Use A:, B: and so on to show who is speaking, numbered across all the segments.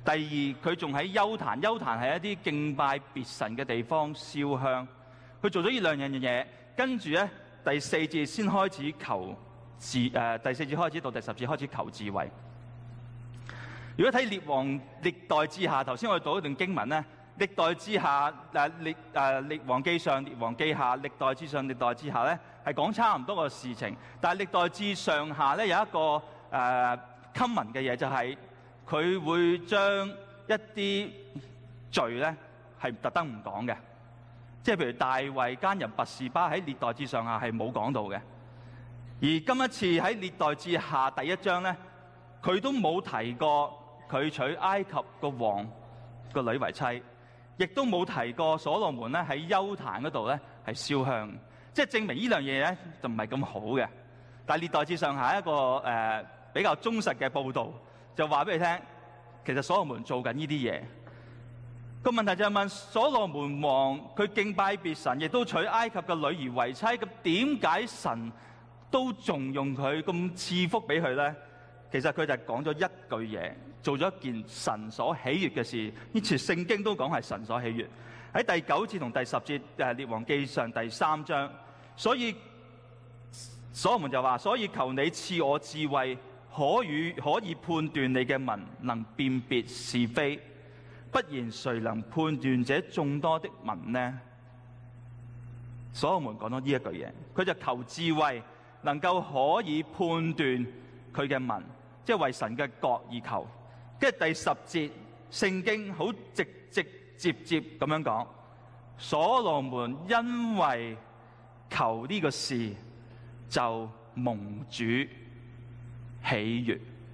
A: 第二，佢仲喺邱壇，邱壇係一啲敬拜別神嘅地方燒香。佢做咗呢兩樣嘢，跟住咧第四節先開始求第四節開始到第10節開始求智慧。如果睇歷代志下，頭先我哋讀一段經文咧，歷代志下列王記上、列王記下、歷代志上、歷代志下咧，係講差唔多個事情。但係歷代志上下咧有一個common嘅嘢，就係佢會將一啲罪咧係特登唔講嘅，即係譬如大衛奸人拔示巴喺列代志上下係冇講到嘅。而今一次喺列代志下第1章咧，佢都冇提過佢娶埃及個王個女為妻，亦都冇提過所羅門咧喺邱壇嗰度咧係燒香，即係證明呢樣嘢咧就唔係咁好嘅。但係列代志上下一個比較忠實嘅報導，就話俾你聽，其實所羅門做緊呢啲嘢。個問題就係問所羅門王，佢敬拜別神，亦都娶埃及嘅女兒為妻，咁點解神都仲用佢咁賜福俾佢咧？其實佢就講咗一句嘢，做咗一件神所喜悅嘅事。呢次聖經都講係神所喜悅。喺第9節同第10節列王記上第3章，所以所羅門就話：所以求你賜我智慧，可以判斷你嘅民能辨別是非，不然誰能判斷這眾多的民呢？所羅門講咗呢一句嘢，佢就求智慧，能夠可以判斷佢嘅民，即係為神嘅國而求。跟住第10節，聖經好直接咁樣講，所羅門因為求呢個事，就蒙主喜悅。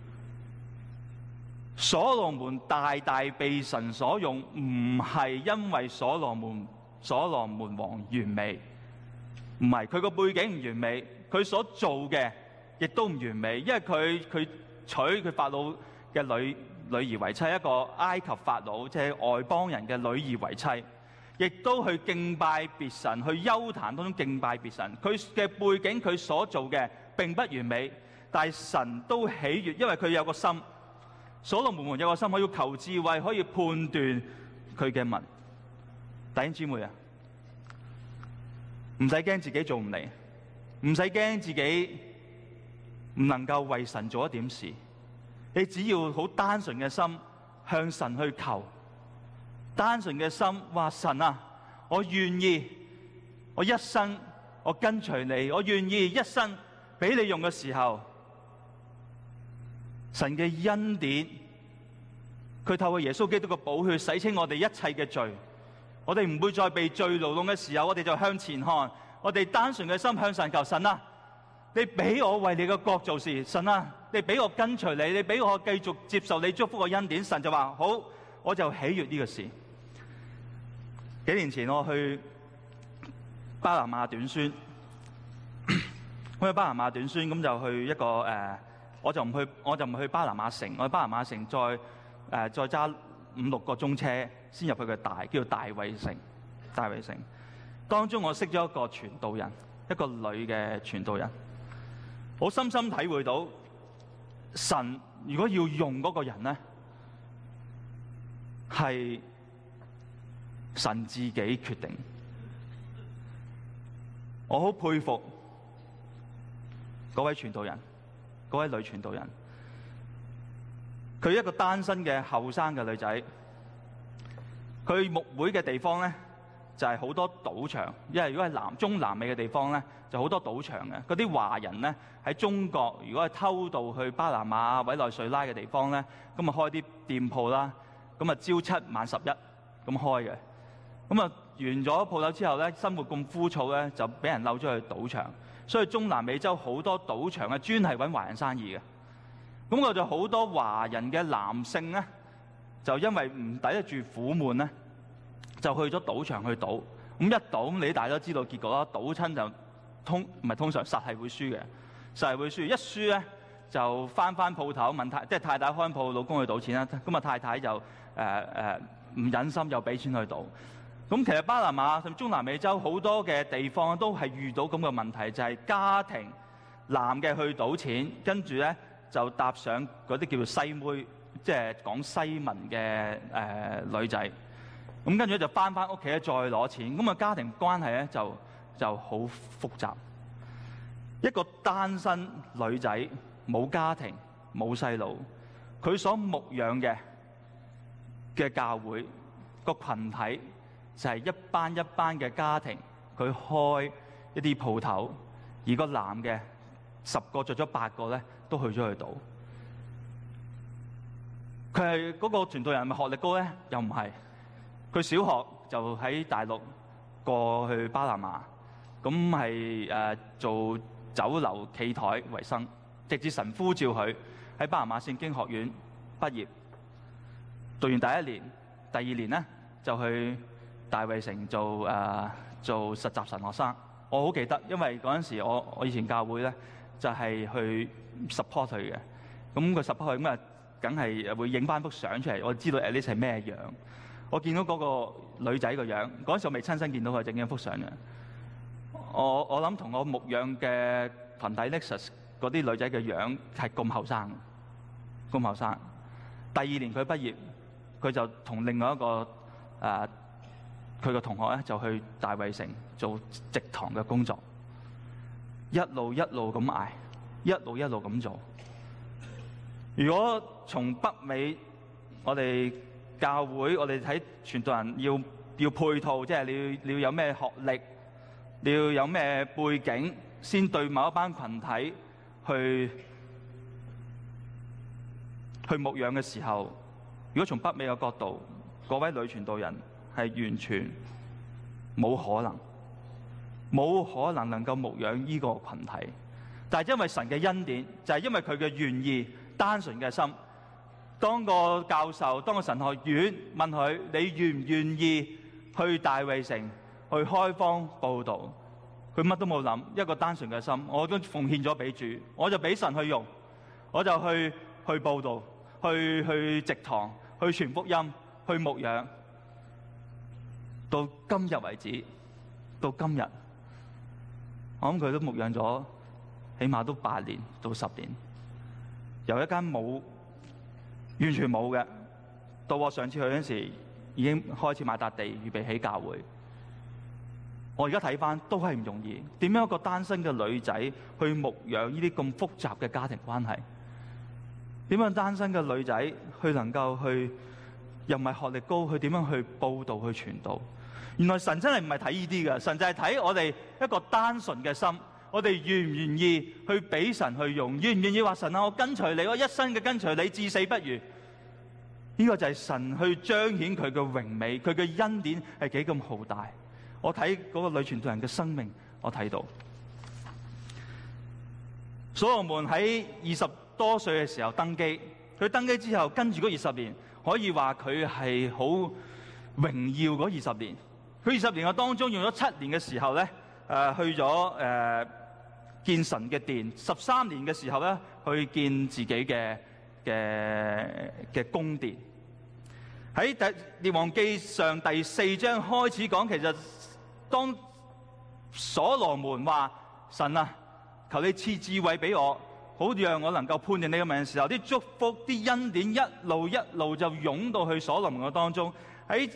A: 所羅門大大被神所用，唔係因為所羅門王完美，唔係佢個背景唔完美，佢所做嘅亦都唔完美，因為佢娶佢法老嘅女兒為妻，一個埃及法老即係外邦人嘅女兒為妻，亦都去敬拜別神，去邱壇當中敬拜別神。佢嘅背景，佢所做嘅並不完美，但係神都喜悅，因為佢有個心。所羅門有個心，可以求智慧，可以判斷佢嘅民。弟兄姊妹啊，唔使驚自己做唔嚟，唔使驚自己唔能夠為神做一點事。你只要好單純嘅心向神去求，單純嘅心話：神啊，我願意，我一生我跟隨你，我願意一生俾你用嘅時候，神嘅恩典，佢透過耶穌基督嘅寶血洗清我哋一切嘅罪，我哋唔會再被罪牢籠嘅時候，我哋就向前看，我哋單純嘅心向神求：神啊，你俾我為你嘅國做事，神啊，你俾我跟隨你，你俾我繼續接受你祝福嘅恩典。神就話：好，我就喜悅呢個事。幾年前我去巴拿馬短宣，我去巴拿馬短宣，咁就去一個我就唔去巴拿馬城，我去巴拿馬城再揸5-6個鐘車先入去嘅叫做大衛城。大衛城當中我識咗一個傳道人，一個女嘅傳道人，我深深體會到神如果要用嗰個人咧，係神自己決定。我好佩服嗰位傳道人，嗰位女傳道人。佢一個單身嘅後生嘅女仔，佢牧會嘅地方咧就係好多賭場，因為如果係中南美嘅地方咧就好多賭場嘅。嗰啲華人咧喺中國如果係偷渡去巴拿馬、委內瑞拉嘅地方咧，咁啊開啲店鋪啦，咁啊朝7晚11咁開嘅。咁啊完咗鋪頭之後咧，生活咁枯燥咧，就俾人溜咗去賭場。所以中南美洲好多賭場啊，專係揾華人生意嘅。咁我就好多華人嘅男性咧，就因為唔抵得住苦悶咧，就去咗賭場去賭。咁一賭，你大家都知道結果啦，賭親就通常實係會輸嘅，實係會輸。一輸咧就翻鋪頭問即係太太開鋪，老公去賭錢啦。咁啊太太就唔忍心又俾錢去賭。咁其實巴拿馬甚至中南美洲好多嘅地方都係遇到咁嘅問題，就係家庭男嘅去賭錢，跟住咧就搭上嗰啲叫做西妹， 即係講西文嘅女仔。咁跟住就翻屋企咧，再攞錢。咁啊，家庭關係咧就好複雜。一個單身女仔，冇家庭，冇細路，佢所牧養嘅教會個群體就係一班一班嘅家庭，佢開一啲鋪頭，而個男嘅10個着咗8個咧，都去咗去賭。佢係嗰個傳道人，係咪學歷高咧？又唔係。佢小學就喺大陸過去巴拿馬，咁係做酒樓企台為生，直至神呼召佢喺巴拿馬聖經學院畢業，讀完第1年，第2年咧就去大衛城做實習神學生。我好記得，因為嗰陣時我以前教會咧就係去 support 佢嘅，咁佢 support 佢咁啊，梗係會影翻幅相出嚟，我知道呢係咩樣。我見到嗰個女仔個樣，嗰陣時我未親身見到佢，整緊幅相嘅。我諗同我牧養嘅群體 Nexus 嗰啲女仔嘅樣係咁後生，咁後生。第2年佢畢業，佢就同另外一個佢個同學咧就去大衛城做植堂嘅工作，一路咁捱，一路咁做。如果從北美我哋教會，我哋睇傳道人要配套，即係你要有咩學歷，你要有咩背景，先對某一班群體去牧養嘅時候，如果從北美嘅角度，嗰位女傳道人係完全冇可能能夠牧養呢個群體。但係因為神嘅恩典，就係因為佢嘅願意、單純嘅心。當個教授、當個神學院問佢：你願唔願意去大衛城去開荒佈道？佢乜都冇諗，一個單純嘅心，我都奉獻咗俾主，我就俾神去用，我就去佈道、去植堂、去傳福音、去牧養。到今日為止，到今日，我諗佢都牧養咗，起碼都8年到10年，由一間完全冇嘅，到我上次去嗰陣時，已經開始買笪地，預備起教會。我而家睇翻都係唔容易。點樣一個單身嘅女仔去牧養呢啲咁複雜嘅家庭關係？點樣單身嘅女仔去能夠去又唔係學歷高，去點樣去佈道、去傳道？原來神真係唔係睇呢啲嘅，神就係睇我哋一個單純嘅心。我哋願唔願意去俾神去用？願唔願意話神啊，我跟隨你，我一生嘅跟隨你，至死不渝。呢個就係神去彰顯佢嘅榮美，佢嘅恩典係幾咁浩大。我睇嗰個女傳道人嘅生命，我睇到所羅門喺20多歲嘅時候登基，佢登基之後跟住嗰20年，可以話佢係好榮耀嗰20年。佢20年嘅當中用咗7年嘅時候咧，去咗建神嘅殿，13年嘅時候咧，去建自己嘅宮殿。喺列王記上第4章開始講，其實當所羅門話神啊，求你賜智慧俾我，好讓我能夠判斷你嘅名嘅時候，啲祝福、啲恩典一路就湧到去所羅門嘅當中。喺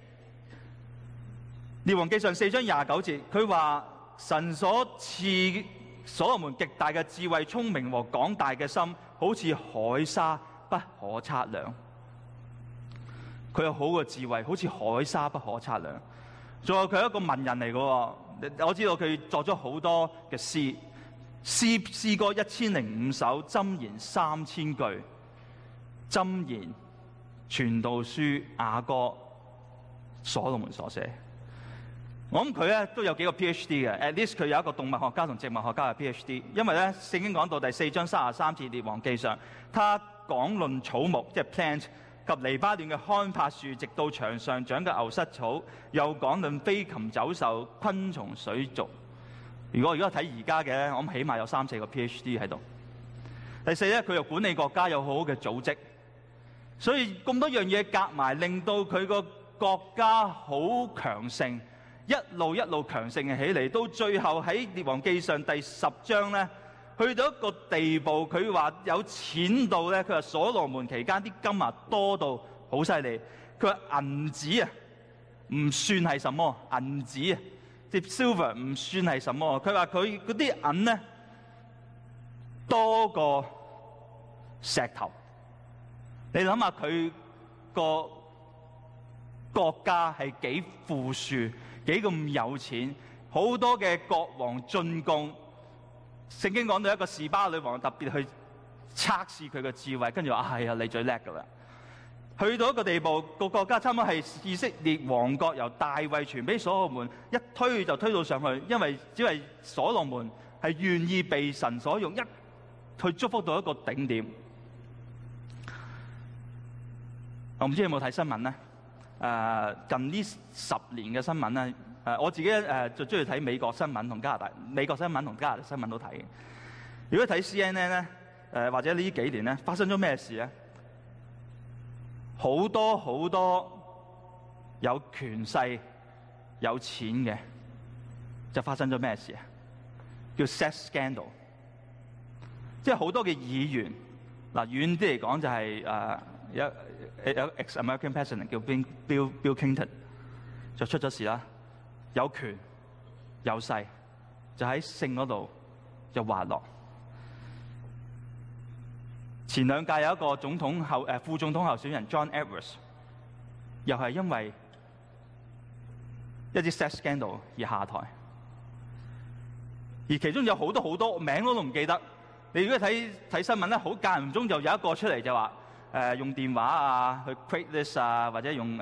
A: 列王記上4章29節，佢話神所賜所羅門極大嘅智慧、聰明和廣大嘅心，好似海沙不可測量。佢有好嘅智慧，好似海沙不可測量。仲有佢係一個文人嚟嘅，我知道佢作咗好多嘅詩歌1005首，箴言3000句，箴言、傳道書、雅歌，所羅門所寫。我諗佢咧都有幾個 PhD 嘅 ，at least 佢有一個動物學家同植物學家嘅 PhD。因為咧聖經講到第4章33節列王記上，他講論草木，即係 plant 及黎巴嫩嘅桉柏樹，直到牆上長嘅牛膝草，又講論飛禽走獸、昆蟲水族。如果睇而家嘅，我諗起碼有3-4個 PhD 喺度。第4咧，佢又管理國家，有好好嘅組織，所以咁多樣嘢夾埋，令到佢個國家好強盛。一路強盛起嚟，到最後喺列王記上第10章咧， 去到一個地步，佢話有錢到咧，佢話所羅門期間啲金啊多到好犀利。佢話銀子啊唔算係什麼，銀子啊即 silver 唔算係什麼。佢話佢嗰啲銀咧多過石頭。你諗下佢個國家係幾富庶，幾咁有錢，好多嘅國王進貢。聖經講到一個示巴女王特別去測試佢嘅智慧，跟住話係啊，你最叻噶啦。去到一個地步，個國家差唔多係以色列王國由大衛傳俾所羅門，一推就推到上去，因為只係所羅門係願意被神所用，一去祝福到一個頂點。我唔知你有冇睇新聞咧？近呢10年嘅新聞咧，我自己就中意睇美國新聞同加拿大美國新聞同加拿大新聞都睇嘅。如果睇 CNN 咧，或者呢幾年咧，發生咗咩事咧？好多有權勢、有錢嘅，就發生咗咩事啊？叫 sex scandal， 即係好多嘅議員嗱，遠啲嚟講就係有 ex-American president 叫 Bill Clinton 就出咗事啦，有權有勢，就喺性嗰度就滑落。前兩屆有一個副總統候選人 John Edwards， 又係因為一啲 sex scandal 而下台，而其中有好多名我都唔記得。你如果睇新聞咧，好間唔中就有一個出嚟就話用電話啊去 Craigslist 啊，或者用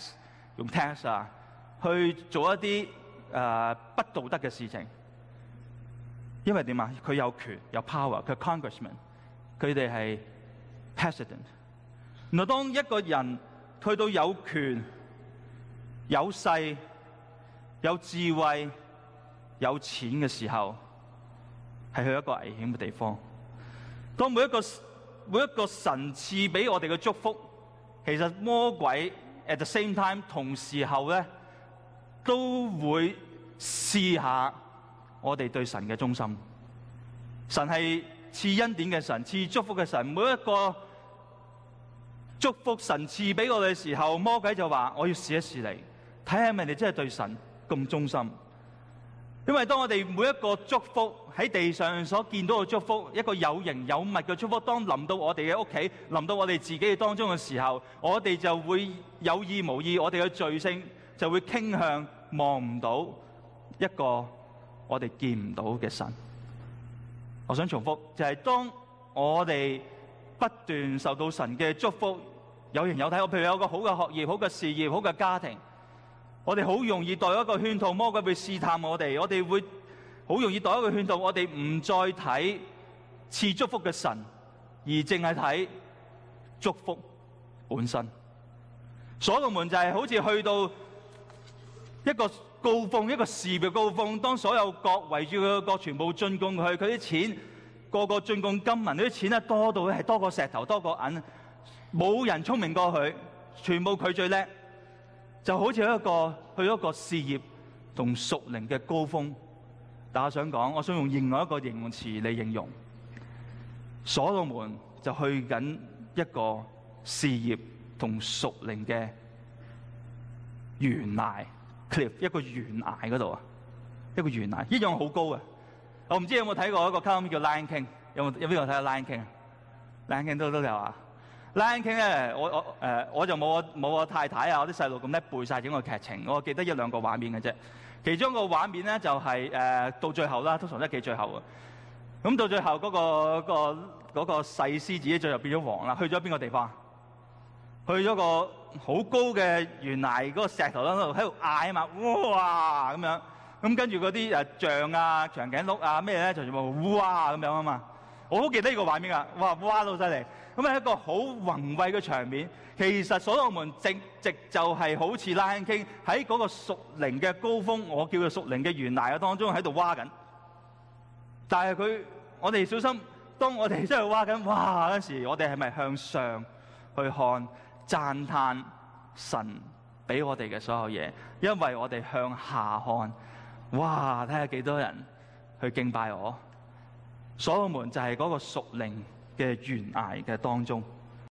A: text 啊去做一啲不道德嘅事情。因為點啊？佢有權有 power， 佢 congressman， 佢哋係 president。原來當一個人去到有權、有勢、有智慧、有錢嘅時候，係去一個危險嘅地方。當每一個神賜俾我哋嘅祝福，其實魔鬼 at the same time 同時候咧，都會試下我哋對神嘅忠心。神係賜恩典嘅神，賜祝福嘅神。每一個祝福神賜俾我哋嘅時候，魔鬼就話：我要試一試你，睇下係咪你真係對神咁忠心。因為當我哋每一個祝福喺地上所見到嘅祝福，一個有形有物嘅祝福，當臨到我哋嘅屋企，臨到我哋自己嘅當中嘅時候，我哋就會有意無意，我哋嘅罪性就會傾向望唔到一個我哋見唔到嘅神。我想重複，就係當我哋不斷受到神嘅祝福，有形有體，譬如有個好嘅學業、好嘅事業、好嘅家庭，我哋好容易墮一個圈套，魔鬼會試探我哋，我哋會好容易墮一個圈套，我哋唔再睇賜祝福嘅神，而淨係睇祝福本身。所羅門就係好似去到一個高峰，一個事業嘅高峰，當所有國圍住佢嘅國全部進貢佢，佢啲錢個個進貢金銀，啲錢咧多到係多過石頭，多過銀，冇人聰明過佢，全部佢最叻，就好似去一個事業同屬靈嘅高峰。但我想講，我想用另外一個形容詞嚟形容，所羅門就去緊一個事業同屬靈嘅懸崖。cliff 一個懸崖嗰度啊，一個懸崖，一樣好高啊！我唔知有冇睇過一個卡通片叫 Lion King， 有邊個睇下 Lion King 啊 ？Lion King 都有啊。Lion King 咧，我就冇我太太啊，我啲細路咁叻背晒整個劇情，我記得1、2個畫面嘅啫。其中一個畫面咧就係到最後啦，通常都係幾最後啊。咁到最後嗰個細獅子最後變咗王啦，去咗邊個地方？去咗個好高嘅懸崖嗰個石頭喺度嗌啊嘛，哇咁樣，咁跟住嗰啲象啊、長頸鹿啊咩咧就全部哇咁樣啊嘛，我好記得呢個畫面啊，哇到犀利，咁係一個好宏偉嘅場面。其實所羅門直就係好似Lion King喺嗰個屬靈嘅高峰，我叫佢屬靈嘅懸崖嘅當中喺度挖緊，但係我哋小心，當我哋真係挖緊哇嗰時，我哋係咪向上去看？讚嘆神俾我哋嘅所有嘢，因為我哋向下看，哇！睇下幾多人去敬拜我， 所羅門就係嗰個屬靈嘅懸崖嘅當中。